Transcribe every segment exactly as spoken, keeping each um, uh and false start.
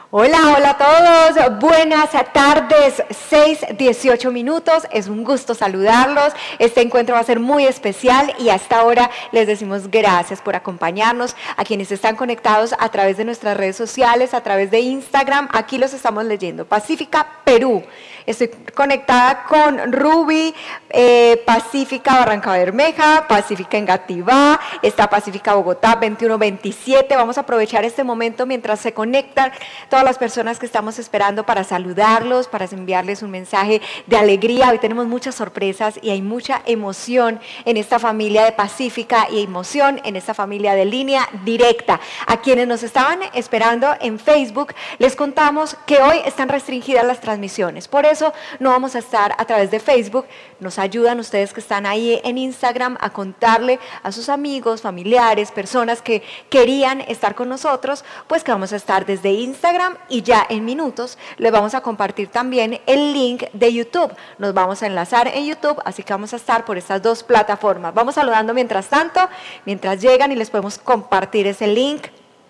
Hola, hola a todos, buenas tardes, seis dieciocho minutos, es un gusto saludarlos, este encuentro va a ser muy especial y a esta hora les decimos gracias por acompañarnos, a quienes están conectados a través de nuestras redes sociales, a través de Instagram, aquí los estamos leyendo, Pacífica Perú. Estoy conectada con Ruby, eh, Pacífica Barranca Bermeja, Pacífica Engativá, está Pacífica Bogotá veintiuno veintisiete. Vamos a aprovechar este momento mientras se conectan todas las personas que estamos esperando para saludarlos, para enviarles un mensaje de alegría. Hoy tenemos muchas sorpresas y hay mucha emoción en esta familia de Pacífica y emoción en esta familia de Línea Directa. A quienes nos estaban esperando en Facebook, les contamos que hoy están restringidas las transmisiones. Por eso no vamos a estar a través de Facebook. Nos ayudan ustedes que están ahí en Instagram a contarle a sus amigos, familiares, personas que querían estar con nosotros, pues que vamos a estar desde Instagram y ya en minutos les vamos a compartir también el link de YouTube. Nos vamos a enlazar en YouTube, así que vamos a estar por estas dos plataformas. Vamos saludando mientras tanto, mientras llegan y les podemos compartir ese link.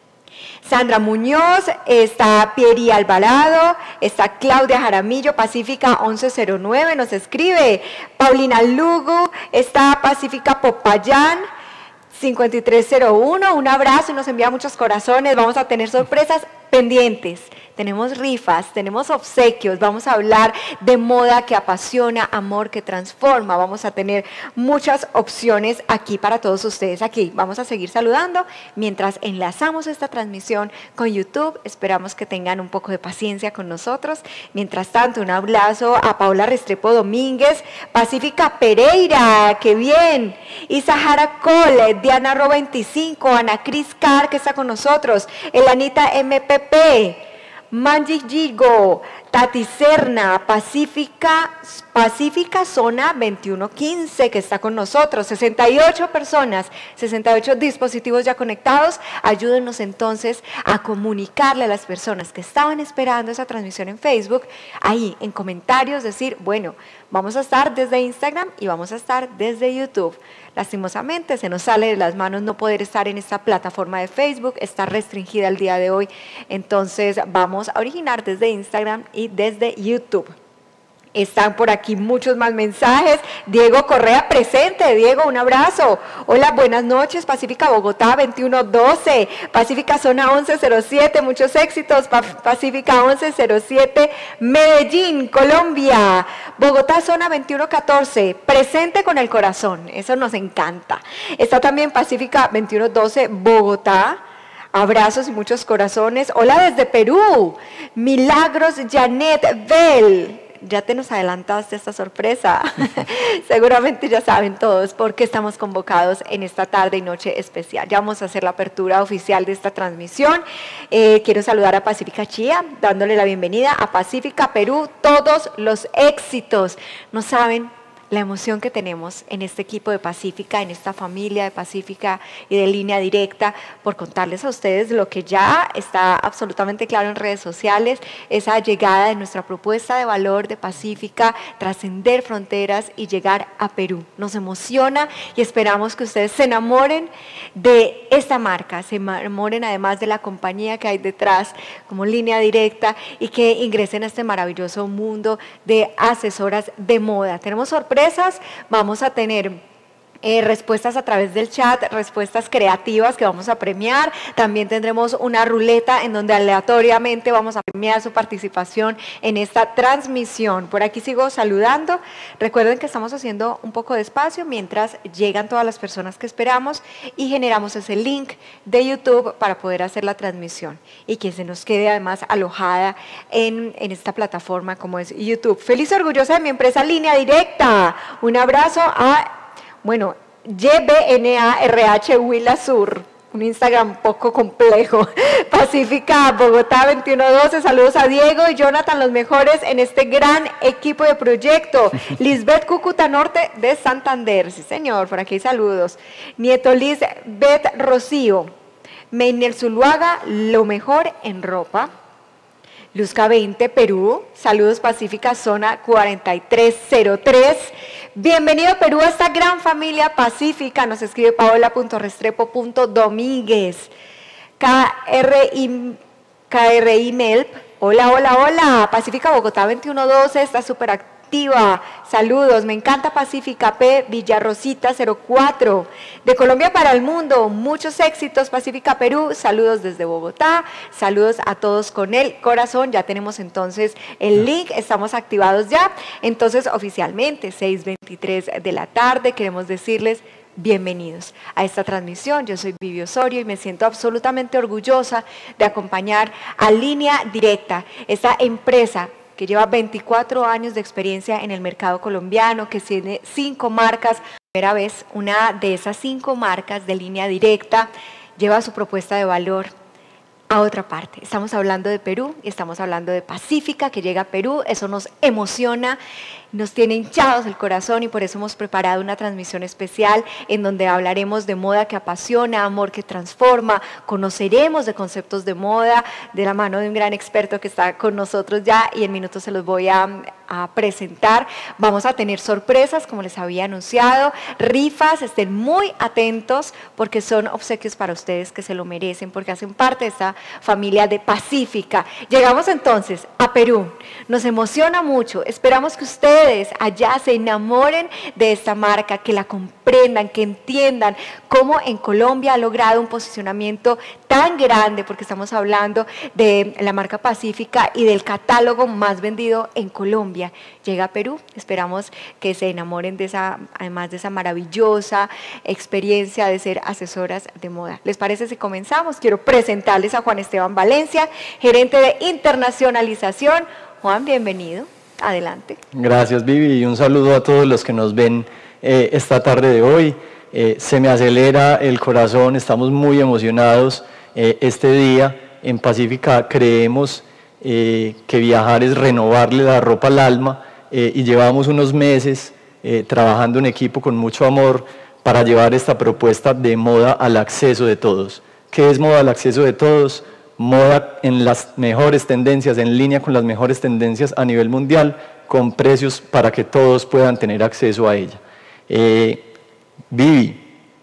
Sandra Muñoz, está Pieri Alvarado, está Claudia Jaramillo, Pacífica once cero nueve, nos escribe. Paulina Lugo, está Pacífica Popayán, cincuenta y tres cero uno, un abrazo y nos envía muchos corazones. Vamos a tener sorpresas pendientes. Tenemos rifas, tenemos obsequios, vamos a hablar de moda que apasiona, amor que transforma, vamos a tener muchas opciones aquí para todos ustedes aquí. Vamos a seguir saludando mientras enlazamos esta transmisión con YouTube, esperamos que tengan un poco de paciencia con nosotros. Mientras tanto, un abrazo a Paula Restrepo Domínguez, Pacífica Pereira, qué bien, y Sahara Cole, Diana Ro veinticinco, Ana Cris Car que está con nosotros, Elanita M P P, Manji Gigo, Tati Serna, Pacífica, Pacífica Zona veintiuno quince que está con nosotros, sesenta y ocho personas, sesenta y ocho dispositivos ya conectados. Ayúdenos entonces a comunicarle a las personas que estaban esperando esa transmisión en Facebook, ahí en comentarios decir, bueno, vamos a estar desde Instagram y vamos a estar desde YouTube. Lastimosamente se nos sale de las manos no poder estar en esta plataforma de Facebook, está restringida el día de hoy, entonces vamos a originar desde Instagram y desde YouTube. Están por aquí muchos más mensajes. Diego Correa presente. Diego, un abrazo. Hola, buenas noches. Pacífica Bogotá veintiuno doce. Pacífica Zona once cero siete. Muchos éxitos. Pacífica once cero siete. Medellín, Colombia. Bogotá Zona veintiuno catorce. Presente con el corazón. Eso nos encanta. Está también Pacífica veintiuno doce. Bogotá. Abrazos y muchos corazones. Hola desde Perú. Milagros Janet Bell. Ya te nos adelantaste esta sorpresa. Seguramente ya saben todos por qué estamos convocados en esta tarde y noche especial. Ya vamos a hacer la apertura oficial de esta transmisión. Eh, quiero saludar a Pacífica Chía, dándole la bienvenida a Pacífica Perú. Todos los éxitos. No saben la emoción que tenemos en este equipo de Pacífica, en esta familia de Pacífica y de Línea Directa, por contarles a ustedes lo que ya está absolutamente claro en redes sociales, esa llegada de nuestra propuesta de valor de Pacífica, trascender fronteras y llegar a Perú. Nos emociona y esperamos que ustedes se enamoren de esta marca, se enamoren además de la compañía que hay detrás como Línea Directa y que ingresen a este maravilloso mundo de asesoras de moda. Tenemos sorpresas. Vamos a tener Eh, respuestas a través del chat, respuestas creativas que vamos a premiar. También tendremos una ruleta en donde aleatoriamente vamos a premiar su participación en esta transmisión. Por aquí sigo saludando. Recuerden que estamos haciendo un poco de espacio mientras llegan todas las personas que esperamos y generamos ese link de YouTube para poder hacer la transmisión y que se nos quede además alojada en, en esta plataforma como es YouTube. Feliz y orgullosa de mi empresa Línea Directa. Un abrazo a Bueno, Y B N A R H Huila Sur, un Instagram un poco complejo. Pacífica Bogotá veintiuno doce, saludos a Diego y Jonathan, los mejores en este gran equipo de proyecto. Lisbeth Cúcuta Norte de Santander, sí señor, por aquí hay saludos. Nieto Lisbeth Rocío, Meiner Zuluaga, lo mejor en ropa. Luzca veinte, Perú, saludos Pacífica, zona cuarenta y tres cero tres. Bienvenido Perú a esta gran familia pacífica, nos escribe paola punto restrepo punto domínguez. K R I K R I Melp, hola, hola, hola, Pacífica Bogotá veintiuno doce, está súper activa, saludos, me encanta Pacífica P, Villarrosita cero cuatro, de Colombia para el mundo, muchos éxitos Pacífica Perú, saludos desde Bogotá, saludos a todos con el corazón, ya tenemos entonces el link, estamos activados ya, entonces oficialmente seis veintitrés de la tarde, queremos decirles bienvenidos a esta transmisión. Yo soy Vivi Osorio y me siento absolutamente orgullosa de acompañar a Línea Directa, esta empresa que lleva veinticuatro años de experiencia en el mercado colombiano, que tiene cinco marcas. Primera vez, una de esas cinco marcas de Línea Directa lleva su propuesta de valor a otra parte. Estamos hablando de Perú y estamos hablando de Pacífica, que llega a Perú. Eso nos emociona, nos tiene hinchados el corazón y por eso hemos preparado una transmisión especial en donde hablaremos de moda que apasiona, amor que transforma, conoceremos de conceptos de moda de la mano de un gran experto que está con nosotros ya y en minutos se los voy a, a presentar. Vamos a tener sorpresas, como les había anunciado, rifas, estén muy atentos porque son obsequios para ustedes que se lo merecen, porque hacen parte de esta familia de Pacífica. Llegamos entonces a Perú, nos emociona mucho, esperamos que ustedes allá se enamoren de esta marca, que la comprendan, que entiendan cómo en Colombia ha logrado un posicionamiento tan grande, porque estamos hablando de la marca Pacífica y del catálogo más vendido en Colombia. Llega a Perú, esperamos que se enamoren de esa, además de esa maravillosa experiencia de ser asesoras de moda. ¿Les parece si comenzamos? Quiero presentarles a Juan Esteban Valencia, gerente de internacionalización. Juan, bienvenido. Adelante. Gracias, Vivi, y un saludo a todos los que nos ven eh, esta tarde de hoy. Eh, se me acelera el corazón, estamos muy emocionados eh, este día. En Pacífica creemos eh, que viajar es renovarle la ropa al alma eh, y llevamos unos meses eh, trabajando en equipo con mucho amor para llevar esta propuesta de moda al acceso de todos. ¿Qué es moda al acceso de todos? Moda en las mejores tendencias, en línea con las mejores tendencias a nivel mundial, con precios para que todos puedan tener acceso a ella. Eh, Vivi,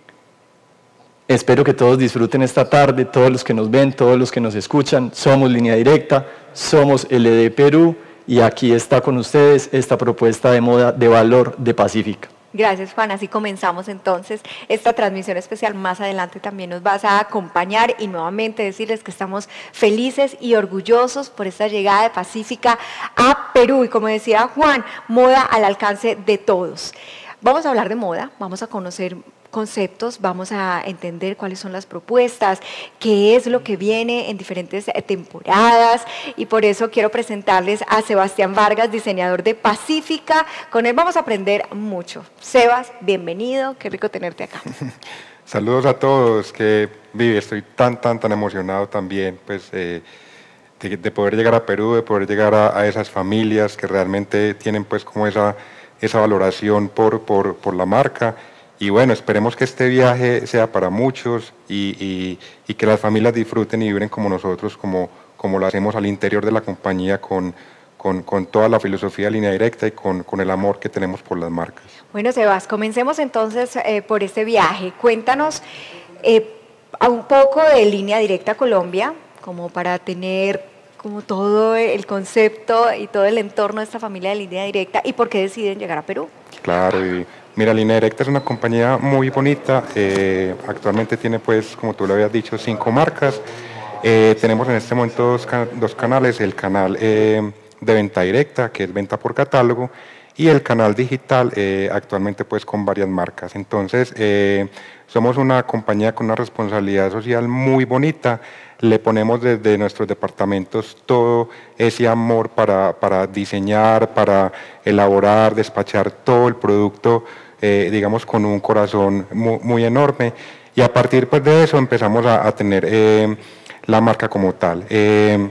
espero que todos disfruten esta tarde, todos los que nos ven, todos los que nos escuchan. Somos Línea Directa, somos L D Perú y aquí está con ustedes esta propuesta de moda de valor de Pacífica. Gracias, Juan. Así comenzamos entonces esta transmisión especial. Más adelante también nos vas a acompañar y nuevamente decirles que estamos felices y orgullosos por esta llegada de Pacífica a Perú. Y como decía Juan, moda al alcance de todos. Vamos a hablar de moda, vamos a conocer conceptos, vamos a entender cuáles son las propuestas, qué es lo que viene en diferentes temporadas y por eso quiero presentarles a Sebastián Vargas, diseñador de Pacífica. Con él vamos a aprender mucho. Sebas, bienvenido, qué rico tenerte acá. Saludos a todos, que Vivi, estoy tan, tan, tan emocionado también pues, eh, de, de poder llegar a Perú, de poder llegar a, a esas familias que realmente tienen pues como esa, esa valoración por, por, por la marca. Y bueno, esperemos que este viaje sea para muchos y, y, y que las familias disfruten y vibren como nosotros, como, como lo hacemos al interior de la compañía con, con, con toda la filosofía de Línea Directa y con, con el amor que tenemos por las marcas. Bueno, Sebas, comencemos entonces eh, por este viaje. Cuéntanos eh, un poco de Línea Directa Colombia, como para tener como todo el concepto y todo el entorno de esta familia de Línea Directa y por qué deciden llegar a Perú. Claro, y mira, Línea Directa es una compañía muy bonita, eh, actualmente tiene pues, como tú lo habías dicho, cinco marcas. Eh, tenemos en este momento dos, can dos canales, el canal eh, de venta directa, que es venta por catálogo, y el canal digital, eh, actualmente pues con varias marcas. Entonces, eh, somos una compañía con una responsabilidad social muy bonita, le ponemos desde nuestros departamentos todo ese amor para, para diseñar, para elaborar, despachar todo el producto, eh, digamos, con un corazón muy, muy enorme. Y a partir pues, de eso empezamos a, a tener eh, la marca como tal. Eh,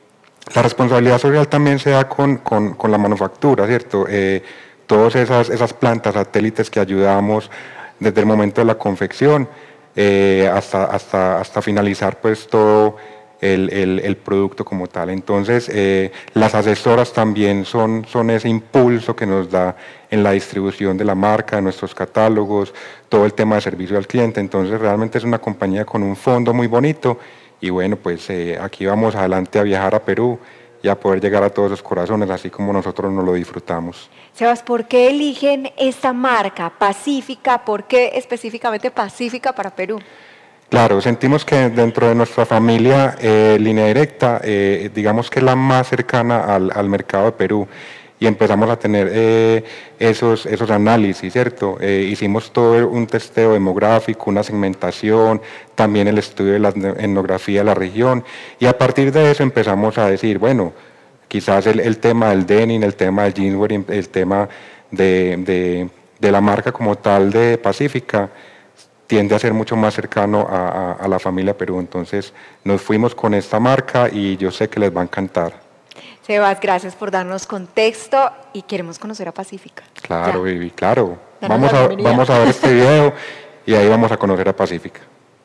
la responsabilidad social también se da con, con, con la manufactura, ¿cierto? Eh, todas esas, esas plantas satélites que ayudamos desde el momento de la confección, Eh, hasta, hasta, hasta finalizar pues todo el, el, el producto como tal. Entonces eh, las asesoras también son, son ese impulso que nos da en la distribución de la marca, de nuestros catálogos, todo el tema de servicio al cliente. Entonces realmente es una compañía con un fondo muy bonito y bueno, pues eh, aquí vamos adelante a viajar a Perú y a poder llegar a todos los corazones, así como nosotros nos lo disfrutamos. Sebas, ¿por qué eligen esta marca, Pacífica? ¿Por qué específicamente Pacífica para Perú? Claro, sentimos que dentro de nuestra familia eh, Línea Directa, eh, digamos que es la más cercana al, al mercado de Perú, y empezamos a tener eh, esos, esos análisis, ¿cierto? Eh, hicimos todo un testeo demográfico, una segmentación, también el estudio de la etnografía de la región, y a partir de eso empezamos a decir, bueno, quizás el, el tema del denim, el tema del jeanswear, el tema de, de, de la marca como tal de Pacífica, tiende a ser mucho más cercano a, a, a la familia Perú. Entonces nos fuimos con esta marca y yo sé que les va a encantar. Sebas, gracias por darnos contexto y queremos conocer a Pacífica. Claro, Ya. Vivi, claro. Danos Vamos la a, bienvenida. vamos a ver este video y ahí vamos a conocer a Pacífica.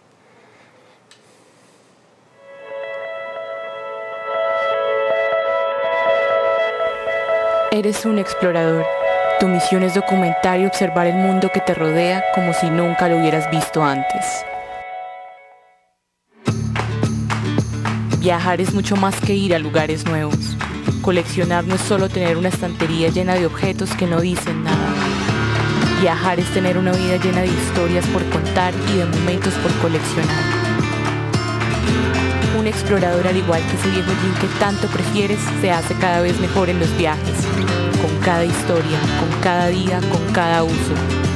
Eres un explorador. Tu misión es documentar y observar el mundo que te rodea como si nunca lo hubieras visto antes. Viajar es mucho más que ir a lugares nuevos. Coleccionar no es solo tener una estantería llena de objetos que no dicen nada. Viajar es tener una vida llena de historias por contar y de momentos por coleccionar. Un explorador, al igual que ese viejo jean que tanto prefieres, se hace cada vez mejor en los viajes, con cada historia, con cada día, con cada uso.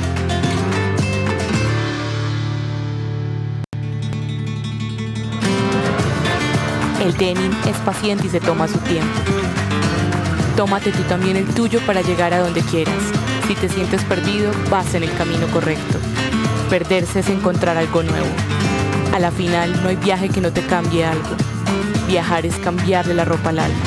El denim es paciente y se toma su tiempo. Tómate tú también el tuyo para llegar a donde quieras. Si te sientes perdido, vas en el camino correcto. Perderse es encontrar algo nuevo. A la final, no hay viaje que no te cambie algo. Viajar es cambiarle la ropa al alma.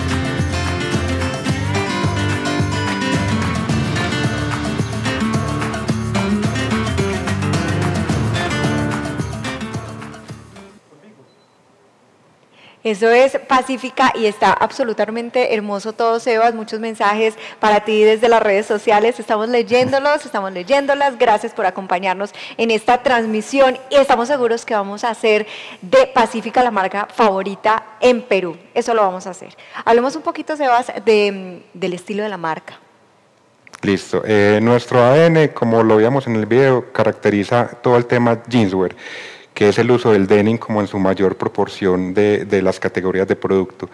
Eso es Pacífica y está absolutamente hermoso todo, Sebas. Muchos mensajes para ti desde las redes sociales. Estamos leyéndolos, estamos leyéndolas. Gracias por acompañarnos en esta transmisión y estamos seguros que vamos a hacer de Pacífica la marca favorita en Perú. Eso lo vamos a hacer. Hablemos un poquito, Sebas, de, del estilo de la marca. Listo. Eh, nuestro A D N, como lo veíamos en el video, caracteriza todo el tema jeanswear, que es el uso del denim como en su mayor proporción de, de las categorías de producto.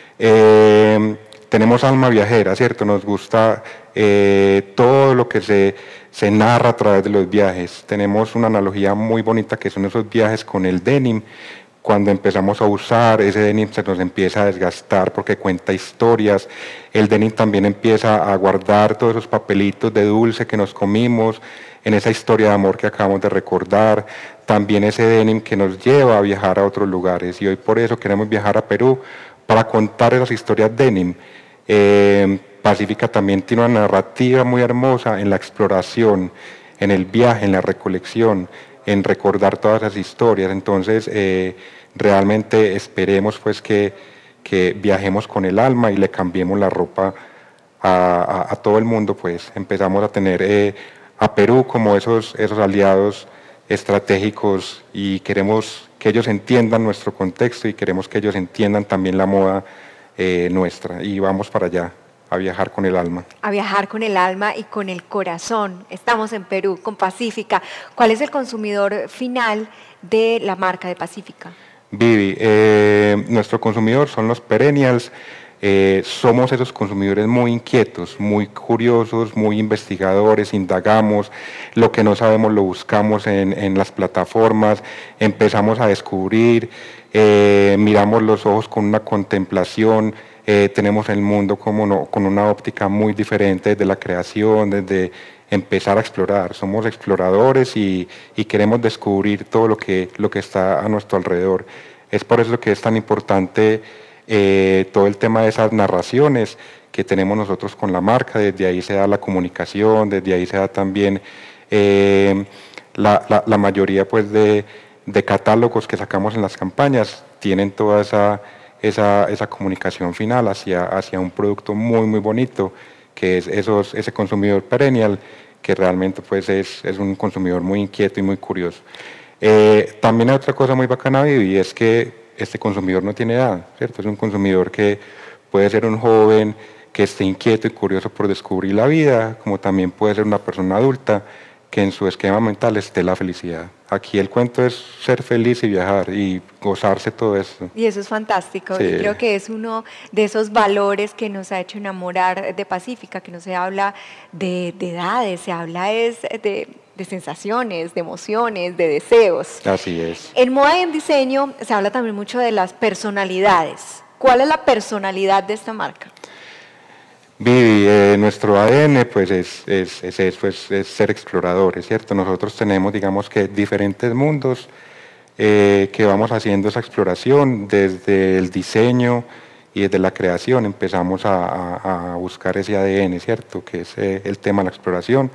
Eh, tenemos alma viajera, ¿cierto? Nos gusta eh, todo lo que se, se narra a través de los viajes. Tenemos una analogía muy bonita que son esos viajes con el denim. Cuando empezamos a usar, ese denim se nos empieza a desgastar porque cuenta historias. El denim también empieza a guardar todos esos papelitos de dulce que nos comimos en esa historia de amor que acabamos de recordar. También ese denim que nos lleva a viajar a otros lugares. Y hoy por eso queremos viajar a Perú para contar esas historias denim. Eh, Pacífica también tiene una narrativa muy hermosa en la exploración, en el viaje, en la recolección, en recordar todas esas historias. Entonces, eh, realmente esperemos pues que, que viajemos con el alma y le cambiemos la ropa a, a, a todo el mundo. Pues empezamos a tener eh, a Perú como esos, esos aliados estratégicos y queremos que ellos entiendan nuestro contexto y queremos que ellos entiendan también la moda eh, nuestra, y vamos para allá a viajar con el alma. A viajar con el alma y con el corazón. Estamos en Perú con Pacífica. ¿Cuál es el consumidor final de la marca de Pacífica? Vivi, eh, nuestro consumidor son los perennials. Eh, somos esos consumidores muy inquietos, muy curiosos, muy investigadores, indagamos, lo que no sabemos lo buscamos en, en las plataformas, empezamos a descubrir, eh, miramos los ojos con una contemplación, eh, tenemos el mundo como no, con una óptica muy diferente desde la creación, desde empezar a explorar. Somos exploradores y, y queremos descubrir todo lo que, lo que está a nuestro alrededor. Es por eso que es tan importante Eh, todo el tema de esas narraciones que tenemos nosotros con la marca. Desde ahí se da la comunicación, desde ahí se da también eh, la, la, la mayoría pues de, de catálogos que sacamos en las campañas, tienen toda esa, esa, esa comunicación final hacia, hacia un producto muy muy bonito, que es esos, ese consumidor perennial, que realmente pues es, es un consumidor muy inquieto y muy curioso. Eh, también hay otra cosa muy bacana, Vivi, y es que este consumidor no tiene edad, ¿cierto? Es un consumidor que puede ser un joven que esté inquieto y curioso por descubrir la vida, como también puede ser una persona adulta que en su esquema mental esté la felicidad. Aquí el cuento es ser feliz y viajar y gozarse todo esto. Y eso es fantástico, Sí. y creo que es uno de esos valores que nos ha hecho enamorar de Pacífica, que no se habla de, de edades, se habla es de, de sensaciones, de emociones, de deseos. Así es. En moda y en diseño se habla también mucho de las personalidades. ¿Cuál es la personalidad de esta marca? Vivi, eh, nuestro A D N pues es, es, es eso, es, es ser exploradores, ¿cierto? Nosotros tenemos, digamos que, diferentes mundos eh, que vamos haciendo esa exploración desde el diseño y desde la creación. Empezamos a, a, a buscar ese A D N, ¿cierto? Que es eh, el tema de la exploración.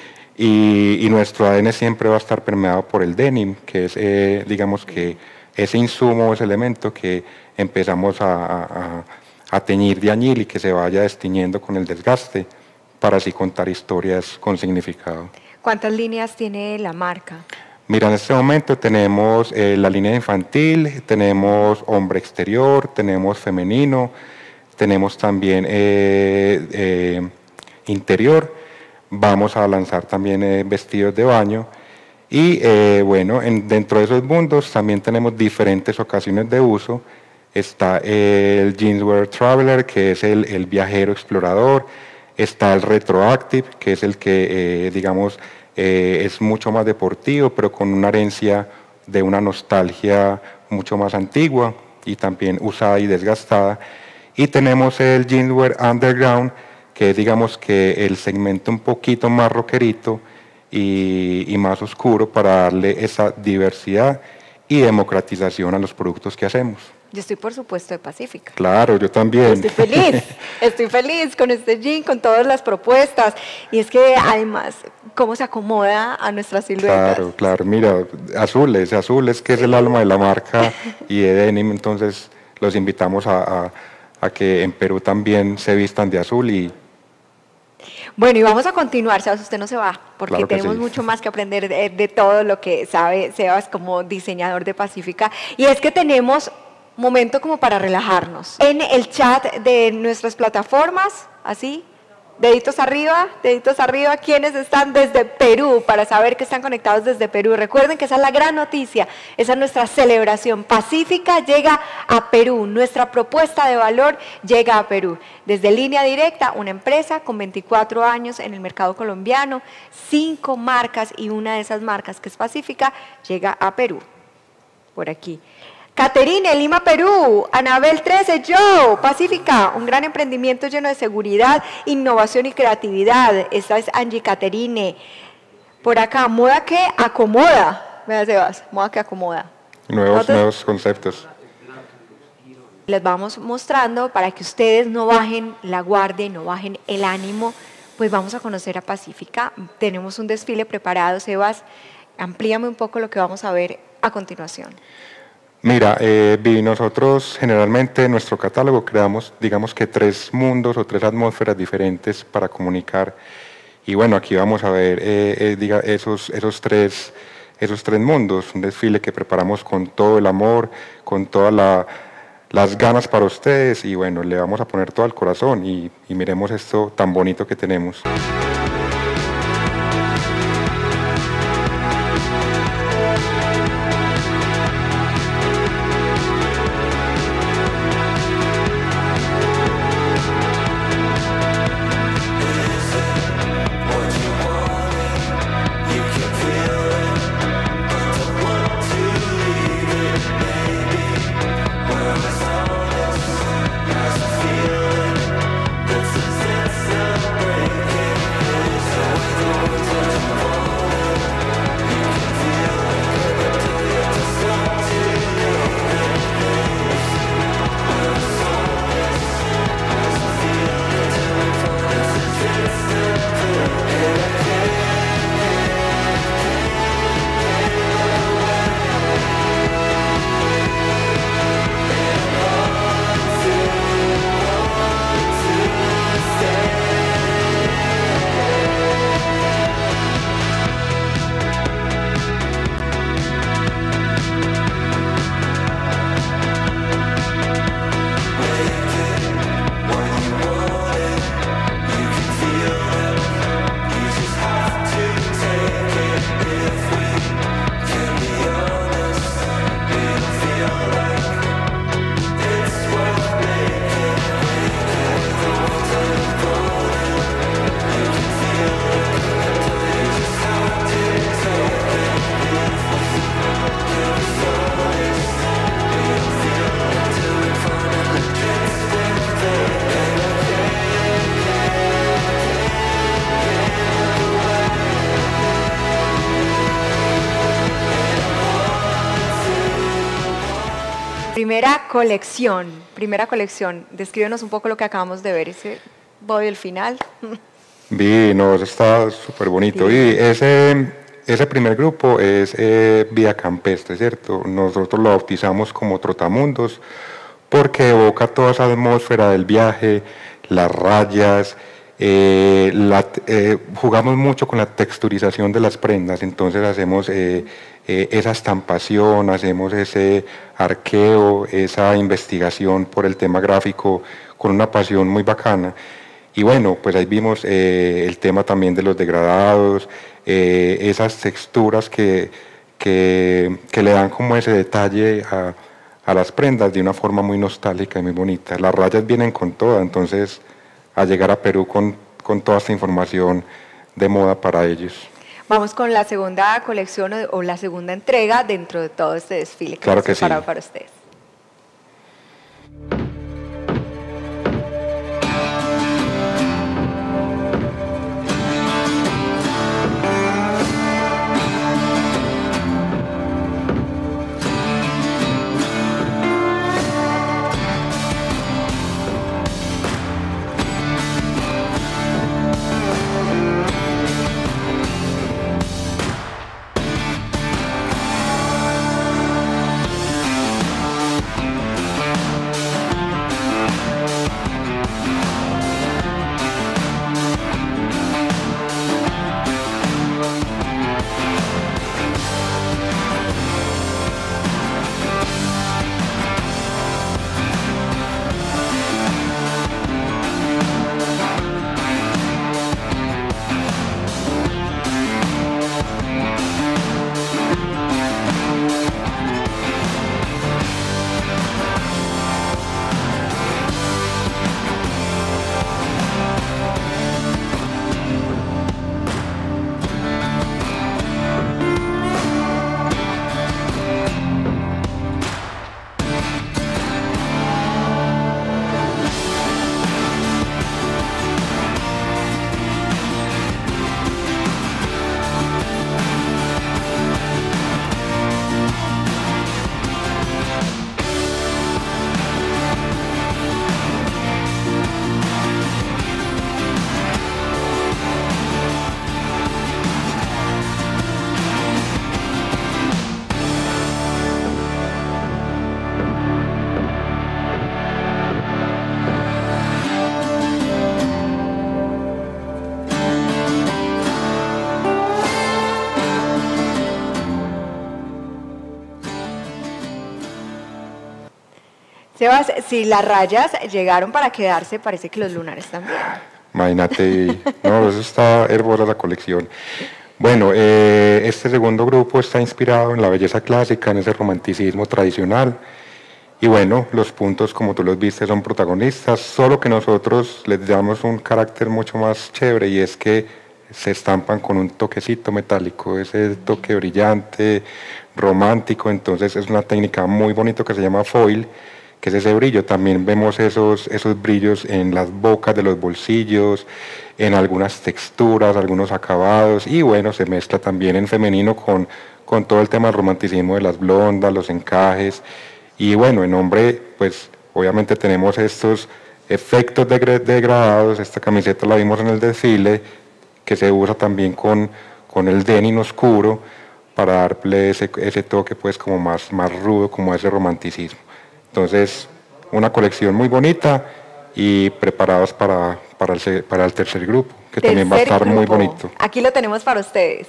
Y, y nuestro A D N siempre va a estar permeado por el denim, que es, eh, digamos que, ese insumo, ese elemento que empezamos a, a, a teñir de añil y que se vaya destiñendo con el desgaste para así contar historias con significado. ¿Cuántas líneas tiene la marca? Mira, en este momento tenemos eh, la línea infantil, tenemos hombre exterior, tenemos femenino, tenemos también eh, eh, interior, vamos a lanzar también eh, vestidos de baño. Y eh, bueno, en, dentro de esos mundos también tenemos diferentes ocasiones de uso. Está el Jeanswear Traveler, que es el, el viajero explorador. Está el Retroactive, que es el que, eh, digamos, eh, es mucho más deportivo, pero con una herencia de una nostalgia mucho más antigua y también usada y desgastada. Y tenemos el Jeanswear Underground, que es, digamos, que el segmento un poquito más rockerito, Y, y más oscuro para darle esa diversidad y democratización a los productos que hacemos. Yo estoy por supuesto de Pacífica. Claro, yo también. Estoy feliz, estoy feliz con este jean, con todas las propuestas. Y es que además, cómo se acomoda a nuestras siluetas. Claro, claro. Mira, azules, azules que es el alma de la marca y de denim, entonces los invitamos a, a, a que en Perú también se vistan de azul y Bueno, y vamos a continuar, Sebas, usted no se va, porque Claro que tenemos sí. mucho más que aprender de, de todo lo que sabe Sebas como diseñador de Pacífica. Y es que tenemos momento como para relajarnos. En el chat de nuestras plataformas, así, deditos arriba, deditos arriba, quienes están desde Perú, para saber que están conectados desde Perú. Recuerden que esa es la gran noticia, esa es nuestra celebración. Pacífica llega a Perú, nuestra propuesta de valor llega a Perú. Desde Línea Directa, una empresa con veinticuatro años en el mercado colombiano, cinco marcas y una de esas marcas, que es Pacífica, llega a Perú. Por aquí. Caterine, Lima, Perú. Anabel trece, yo, Pacífica, un gran emprendimiento lleno de seguridad, innovación y creatividad. Esta es Angie Caterine. Por acá, moda que acomoda. Vea, Sebas, moda que acomoda. nuevos, Nosotros nuevos conceptos. les vamos mostrando para que ustedes no bajen la guardia y no bajen el ánimo. Pues vamos a conocer a Pacífica. Tenemos un desfile preparado. Sebas, amplíame un poco lo que vamos a ver a continuación. Mira, eh, Vivi, nosotros generalmente en nuestro catálogo creamos, digamos que tres mundos o tres atmósferas diferentes para comunicar. Y bueno, aquí vamos a ver eh, eh, diga, esos, esos, tres, esos tres mundos, un desfile que preparamos con todo el amor, con todas la, las ganas para ustedes y bueno, le vamos a poner todo el corazón y, y miremos esto tan bonito que tenemos. primera colección, primera colección, descríbenos un poco lo que acabamos de ver, ese body del final. Vi, no, eso está súper bonito. Sí. Y ese, ese primer grupo es eh, Vida Campestre, ¿cierto? Nosotros lo bautizamos como Trotamundos porque evoca toda esa atmósfera del viaje, las rayas, eh, la, eh, jugamos mucho con la texturización de las prendas, entonces hacemos eh, eh, esa estampación, hacemos ese arqueo, esa investigación por el tema gráfico con una pasión muy bacana. Y bueno, pues ahí vimos eh, el tema también de los degradados, eh, esas texturas que, que, que le dan como ese detalle a, a las prendas de una forma muy nostálgica y muy bonita. Las rayas vienen con toda, entonces a llegar a Perú con, con toda esta información de moda para ellos. Vamos con la segunda colección o, o la segunda entrega dentro de todo este desfile que Claro hemos que sí. preparado para ustedes. Sebas, si las rayas llegaron para quedarse, parece que los lunares también. Imagínate, no, eso está hermosa la colección. Bueno, eh, este segundo grupo está inspirado en la belleza clásica, en ese romanticismo tradicional. Y bueno, los puntos, como tú los viste, son protagonistas, solo que nosotros les damos un carácter mucho más chévere y es que se estampan con un toquecito metálico, ese toque brillante, romántico. Entonces es una técnica muy bonita que se llama foil, que es ese brillo. También vemos esos, esos brillos en las bocas de los bolsillos, en algunas texturas, algunos acabados, y bueno, se mezcla también en femenino con, con todo el tema del romanticismo de las blondas, los encajes. Y bueno, en hombre, pues obviamente tenemos estos efectos degradados. Esta camiseta la vimos en el desfile, que se usa también con, con el denim oscuro para darle ese, ese toque pues como más, más rudo, como ese romanticismo. Entonces, una colección muy bonita y preparados para, para, el, para el tercer grupo, que tercer también va a estar grupo. Muy bonito. Aquí lo tenemos para ustedes.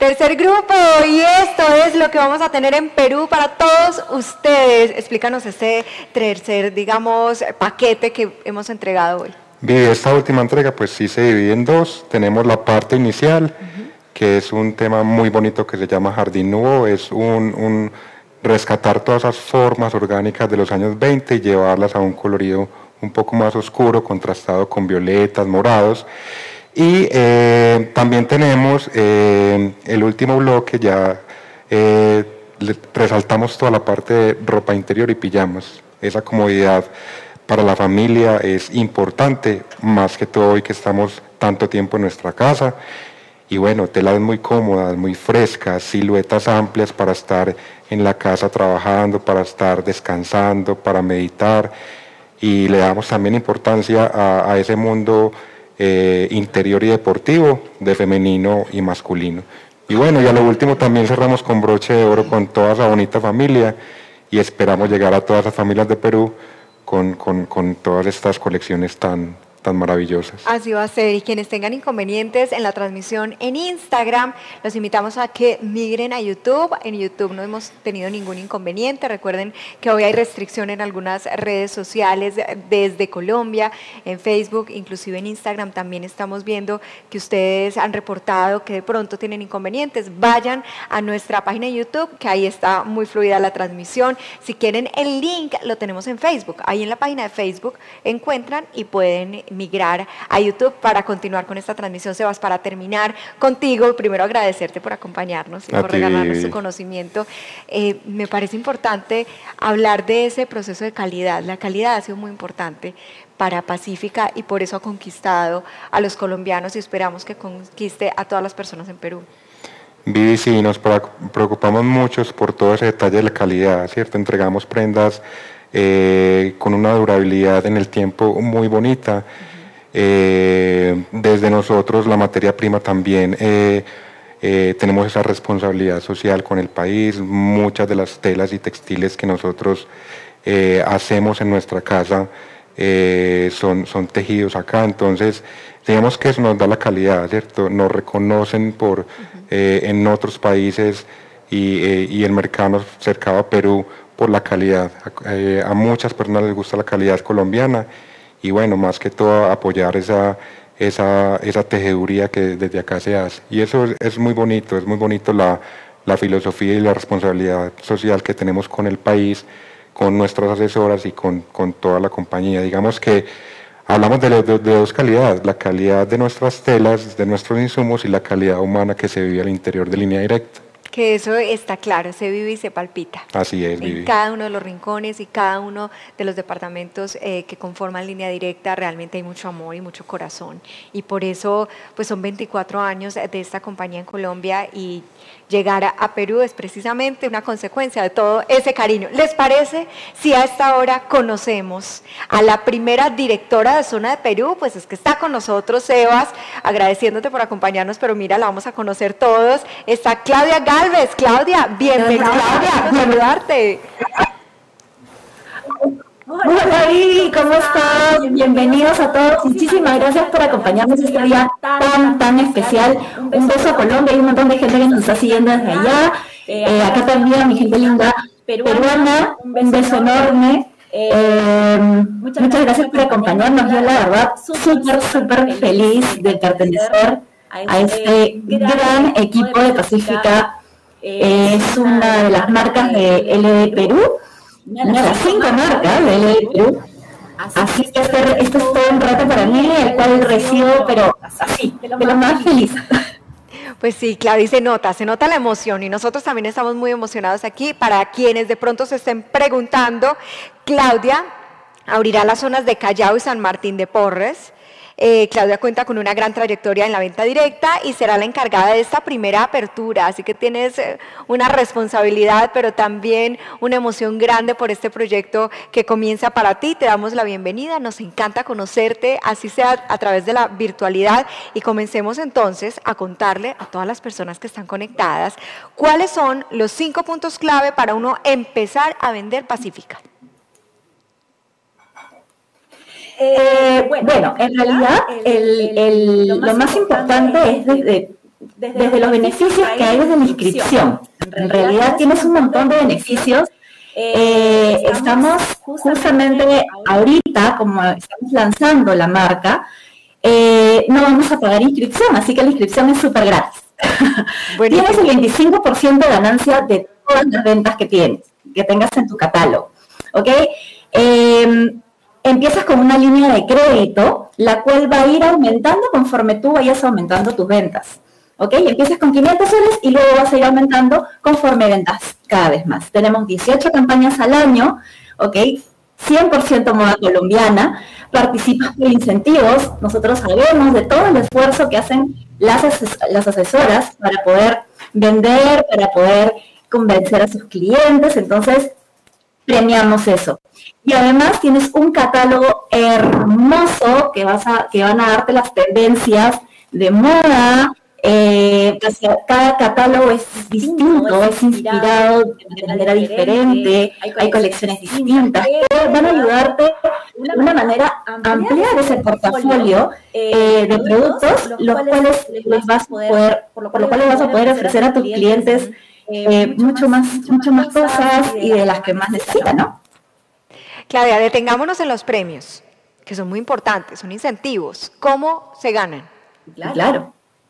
Tercer grupo, y esto es lo que vamos a tener en Perú para todos ustedes. Explícanos este tercer, digamos, paquete que hemos entregado hoy. Bien, esta última entrega pues sí se divide en dos. Tenemos la parte inicial, uh-huh. que es un tema muy bonito que se llama Jardín Nuevo, es un, un rescatar todas esas formas orgánicas de los años veinte y llevarlas a un colorido un poco más oscuro, contrastado con violetas, morados. Y eh, también tenemos eh, el último bloque, ya eh, resaltamos toda la parte de ropa interior y pijamas. Esa comodidad para la familia es importante, más que todo hoy que estamos tanto tiempo en nuestra casa. Y bueno, telas muy cómodas, muy frescas, siluetas amplias para estar en la casa trabajando, para estar descansando, para meditar. Y le damos también importancia a, a ese mundo Eh, interior y deportivo de femenino y masculino. Y bueno, y a lo último también cerramos con broche de oro con toda esa bonita familia y esperamos llegar a todas las familias de Perú con, con, con todas estas colecciones tan, tan maravillosas. Así va a ser, y quienes tengan inconvenientes en la transmisión en Instagram, los invitamos a que migren a YouTube. En YouTube no hemos tenido ningún inconveniente. Recuerden que hoy hay restricción en algunas redes sociales desde Colombia, en Facebook, inclusive en Instagram también estamos viendo que ustedes han reportado que de pronto tienen inconvenientes. Vayan a nuestra página de YouTube, que ahí está muy fluida la transmisión. Si quieren el link, lo tenemos en Facebook. Ahí en la página de Facebook encuentran y pueden migrar a YouTube para continuar con esta transmisión. Sebas, para terminar contigo, primero agradecerte por acompañarnos y a por ti. regalarnos tu conocimiento. Eh, me parece importante hablar de ese proceso de calidad. La calidad ha sido muy importante para Pacífica y por eso ha conquistado a los colombianos y esperamos que conquiste a todas las personas en Perú. Vivi, sí, nos preocupamos mucho por todo ese detalle de la calidad, ¿cierto? Entregamos prendas Eh, con una durabilidad en el tiempo muy bonita. Uh-huh. eh, desde nosotros la materia prima también eh, eh, tenemos esa responsabilidad social con el país. Muchas de las telas y textiles que nosotros eh, hacemos en nuestra casa eh, son, son tejidos acá, entonces digamos que eso nos da la calidad, ¿cierto? Nos reconocen por, uh-huh. eh, en otros países y, eh, y el mercado cercano a Perú por la calidad. Eh, a muchas personas les gusta la calidad colombiana y bueno, más que todo apoyar esa, esa, esa tejeduría que desde acá se hace. Y eso es, es muy bonito, es muy bonito la, la filosofía y la responsabilidad social que tenemos con el país, con nuestras asesoras y con, con toda la compañía. Digamos que hablamos de, de, de dos calidades, la calidad de nuestras telas, de nuestros insumos y la calidad humana que se vive al interior de Línea Directa. Que eso está claro, se vive y se palpita. Así es, Vivi. En cada uno de los rincones y cada uno de los departamentos eh, que conforman Línea Directa realmente hay mucho amor y mucho corazón. Y por eso pues son veinticuatro años de esta compañía en Colombia y llegar a, a Perú es precisamente una consecuencia de todo ese cariño. ¿Les parece si a esta hora conocemos a la primera directora de Zona de Perú? Pues es que está con nosotros, Sebas, agradeciéndote por acompañarnos, pero mira, la vamos a conocer todos. Está Claudia Galvez. Claudia, bienvenida. Claudia, saludarte. Hola Vivi, ¿cómo estás? Bienvenidos a todos. Muchísimas gracias por acompañarnos este día tan, tan especial. Un beso a Colombia, hay un montón de gente que nos está siguiendo desde allá. Eh, acá también mi gente linda peruana, un beso enorme. Eh, muchas gracias por acompañarnos. Yo la verdad súper, súper feliz de pertenecer a este gran equipo de Pacífica. Es una de las marcas de L D Perú. Una de las cinco marcas de L D Perú. Así que este, este es todo un rato para mí, el cual recibo, pero así, de lo más feliz. Pues sí, Claudia, se nota, se nota la emoción y nosotros también estamos muy emocionados aquí. Para quienes de pronto se estén preguntando, Claudia abrirá las zonas de Callao y San Martín de Porres. Eh, Claudia cuenta con una gran trayectoria en la venta directa y será la encargada de esta primera apertura, así que tienes eh, una responsabilidad, pero también una emoción grande por este proyecto que comienza para ti. Te damos la bienvenida, nos encanta conocerte, así sea a través de la virtualidad, y comencemos entonces a contarle a todas las personas que están conectadas cuáles son los cinco puntos clave para uno empezar a vender Pacífica. Eh, bueno, en realidad el, el, lo más importante es desde desde los beneficios que hay desde la inscripción. En realidad tienes un montón de beneficios. Eh, estamos justamente ahorita, como estamos lanzando la marca, eh, no vamos a pagar inscripción, así que la inscripción es súper gratis. Tienes el veinticinco por ciento de ganancia de todas las ventas que tienes, que tengas en tu catálogo, ¿ok? Eh, empiezas con una línea de crédito, la cual va a ir aumentando conforme tú vayas aumentando tus ventas, ¿ok? Empiezas con quinientos soles y luego vas a ir aumentando conforme vendas cada vez más. Tenemos dieciocho campañas al año, ¿ok? cien por ciento moda colombiana, participas por incentivos, nosotros sabemos de todo el esfuerzo que hacen las, ases las asesoras para poder vender, para poder convencer a sus clientes, entonces premiamos eso. Y además tienes un catálogo hermoso que, vas a, que van a darte las tendencias de moda. Eh, cada catálogo es distinto, es inspirado de manera diferente, hay colecciones distintas que van a ayudarte de una manera a ampliar ese portafolio eh, de productos, los cuales les vas a poder, por lo cual les vas a poder ofrecer a tus clientes eh, mucho más, mucho más cosas y de las que más necesitan, ¿no? Claudia, detengámonos en los premios, que son muy importantes, son incentivos. ¿Cómo se ganan? Claro.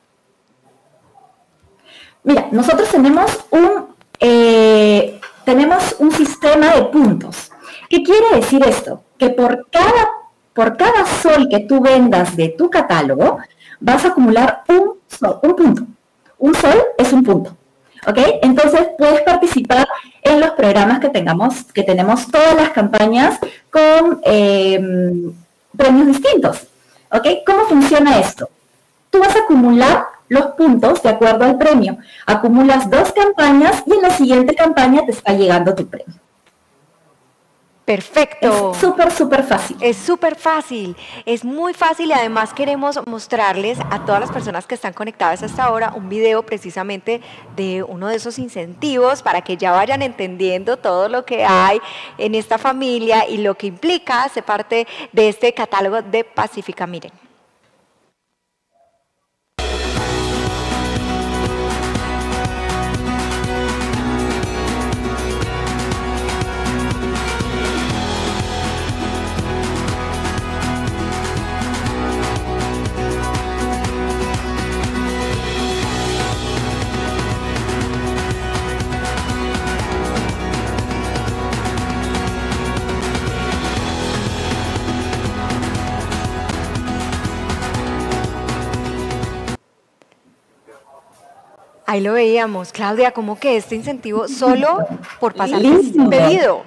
Mira, nosotros tenemos un, eh, tenemos un sistema de puntos. ¿Qué quiere decir esto? Que por cada, por cada sol que tú vendas de tu catálogo, vas a acumular un sol, un punto. Un sol es un punto, ¿ok? Entonces puedes participar en los programas que tengamos, que tenemos todas las campañas con eh, premios distintos, ¿ok? ¿Cómo funciona esto? Tú vas a acumular los puntos de acuerdo al premio. Acumulas dos campañas y en la siguiente campaña te está llegando tu premio. Perfecto. Es súper, súper fácil. Es súper fácil, es muy fácil y además queremos mostrarles a todas las personas que están conectadas hasta ahora un video precisamente de uno de esos incentivos para que ya vayan entendiendo todo lo que hay en esta familia y lo que implica ser parte de este catálogo de Pacífica. Miren. Ahí lo veíamos, Claudia, como que este incentivo solo por pasar el pedido.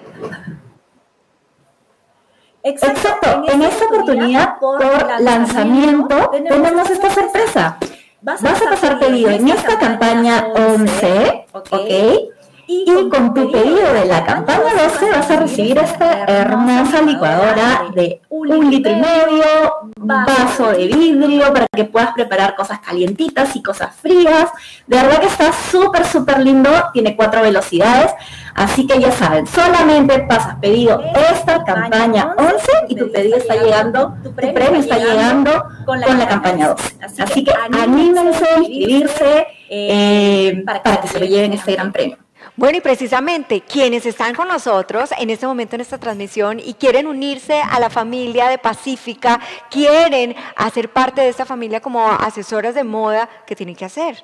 Exacto, en esta oportunidad por lanzamiento tenemos esta sorpresa. Vas a pasar pedido en esta campaña once, ¿ok? Y con tu pedido de la campaña doce vas a recibir esta hermosa licuadora de un litro y medio, vaso de vidrio para que puedas preparar cosas calientitas y cosas frías. De verdad que está súper, súper lindo, tiene cuatro velocidades, así que ya saben, solamente pasas pedido esta campaña once y tu pedido está llegando, tu premio está llegando con la campaña doce. Así que anímense a inscribirse eh, para que se lo lleven este gran premio. Bueno, y precisamente quienes están con nosotros en este momento en esta transmisión y quieren unirse a la familia de Pacífica, quieren hacer parte de esta familia como asesoras de moda, ¿qué tienen que hacer?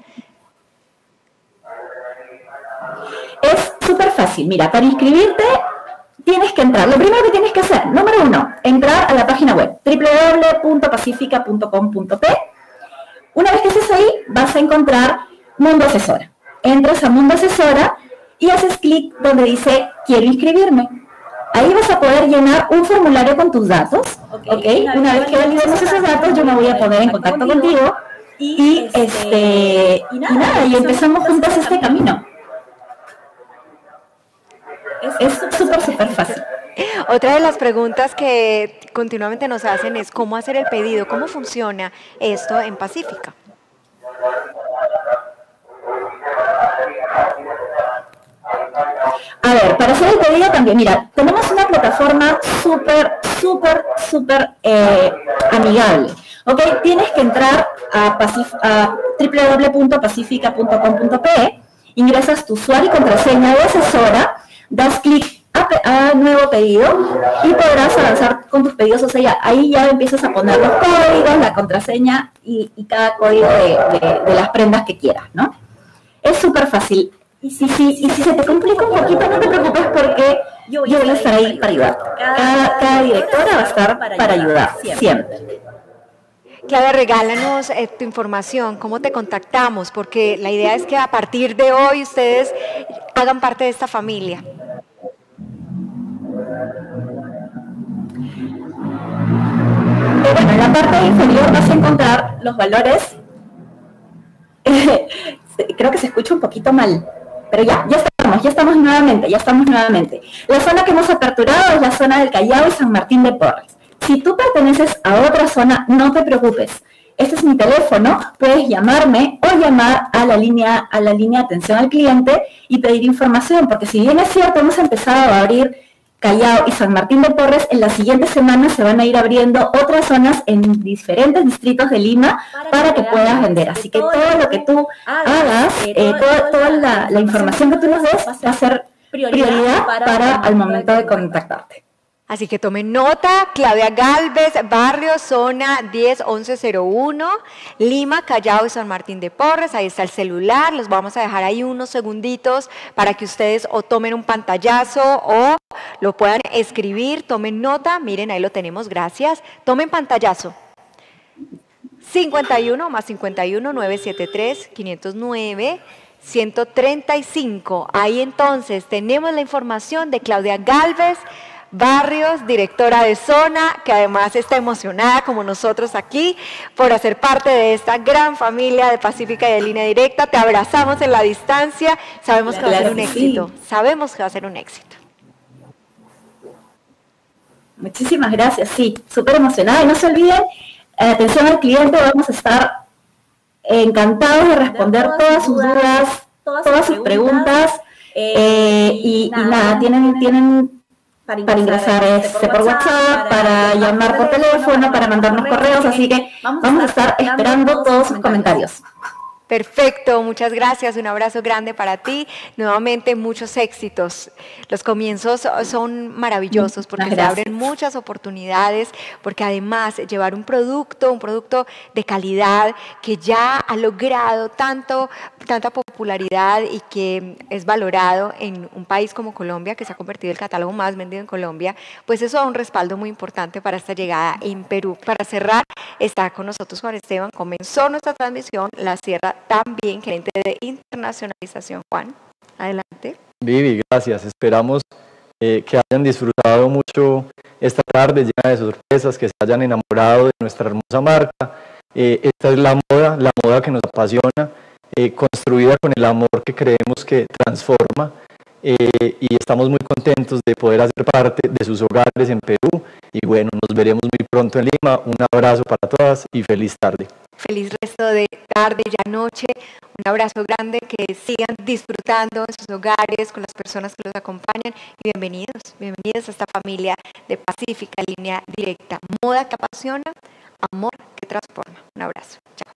Es súper fácil. Mira, para inscribirte tienes que entrar. Lo primero que tienes que hacer, número uno, entrar a la página web doble u doble u doble u punto pacifica punto com punto pe. Una vez que estés ahí, vas a encontrar Mundo Asesora. Entras a Mundo Asesora y haces clic donde dice quiero inscribirme. Ahí vas a poder llenar un formulario con tus datos, ¿ok? okay. Una vez que validemos esos datos, yo me voy a poner en contacto contigo y, este, y nada, y empezamos juntos este camino. Es súper, súper fácil. Otra de las preguntas que continuamente nos hacen es cómo hacer el pedido, cómo funciona esto en Pacífica. A ver, para hacer el pedido también, mira, tenemos una plataforma súper, súper, súper eh, amigable. Ok, tienes que entrar a, a doble u doble u doble u punto pacifica punto com punto pe, ingresas tu usuario y contraseña de asesora, das clic a, a nuevo pedido y podrás avanzar con tus pedidos. O sea, ya, ahí ya empiezas a poner los códigos, la contraseña y, y cada código de, de, de las prendas que quieras, ¿no? Es súper fácil. Y si, si, y si se te complica un poquito, no te preocupes porque yo voy a estar ahí para ayudar. Cada, cada directora va a estar para ayudar, siempre. Claudia, regálanos eh, tu información, cómo te contactamos, porque la idea es que a partir de hoy ustedes hagan parte de esta familia. Eh, bueno, en la parte inferior vas a encontrar los valores. Creo que se escucha un poquito mal, pero ya, ya estamos, ya estamos nuevamente, ya estamos nuevamente. La zona que hemos aperturado es la zona del Callao y San Martín de Porres. Si tú perteneces a otra zona, no te preocupes. Este es mi teléfono, puedes llamarme o llamar a la línea, a la línea de atención al cliente y pedir información, porque si bien es cierto, hemos empezado a abrir Callao y San Martín de Porres, en las siguientes semanas se van a ir abriendo otras zonas en diferentes distritos de Lima para que puedas vender. Así que todo lo que tú hagas, eh, toda, toda la, la información que tú nos des va a ser prioridad para al momento de contactarte. Así que tomen nota, Claudia Gálvez, barrio, zona diez once cero uno, Lima, Callao y San Martín de Porres, ahí está el celular, los vamos a dejar ahí unos segunditos para que ustedes o tomen un pantallazo o lo puedan escribir, tomen nota, miren ahí lo tenemos, gracias, tomen pantallazo. cincuenta y uno más cincuenta y uno, novecientos setenta y tres, quinientos nueve, ciento treinta y cinco, ahí entonces tenemos la información de Claudia Gálvez, Barrios, directora de zona, que además está emocionada como nosotros aquí por hacer parte de esta gran familia de Pacífica y de Línea Directa. Te abrazamos en la distancia, sabemos claro, que va a ser un éxito, sí. sabemos que va a ser un éxito. Muchísimas gracias, sí, súper emocionada. Y no se olviden, eh, atención al cliente, vamos a estar encantados de responder todas sus dudas, todas sus preguntas, eh, y, y nada, tienen... tienen Para ingresar, para ingresar este, por WhatsApp, para llamar por teléfono, para mandarnos correos, así que vamos a estar esperando todos sus comentarios. Perfecto, muchas gracias, un abrazo grande para ti, nuevamente muchos éxitos. Los comienzos son maravillosos porque se abren muchas oportunidades, porque además llevar un producto, un producto de calidad que ya ha logrado tanto, tanta popularidad y que es valorado en un país como Colombia, que se ha convertido en el catálogo más vendido en Colombia, pues eso da un respaldo muy importante para esta llegada en Perú. Para cerrar, está con nosotros Juan Esteban, comenzó nuestra transmisión, la cierra también gerente de internacionalización. Juan, adelante. Vivi, gracias. Esperamos eh, que hayan disfrutado mucho esta tarde llena de sorpresas, que se hayan enamorado de nuestra hermosa marca. Eh, esta es la moda, la moda que nos apasiona, eh, construida con el amor que creemos que transforma. Eh, y estamos muy contentos de poder hacer parte de sus hogares en Perú y bueno, nos veremos muy pronto en Lima. Un abrazo para todas y feliz tarde. Feliz resto de tarde y noche, un abrazo grande, que sigan disfrutando en sus hogares con las personas que los acompañan y bienvenidos, bienvenidos a esta familia de Pacífica Línea Directa, moda que apasiona, amor que transforma. Un abrazo, chao.